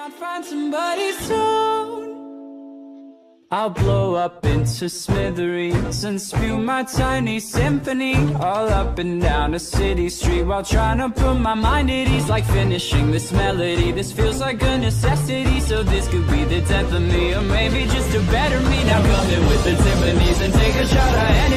I'll find somebody soon. I'll blow up into smithereens and spew my tiny symphony all up and down a city street while trying to put my mind at ease. Like finishing this melody, this feels like a necessity. So this could be the 10th of me, or maybe just a better me. Now come in with the timpanis and take a shot at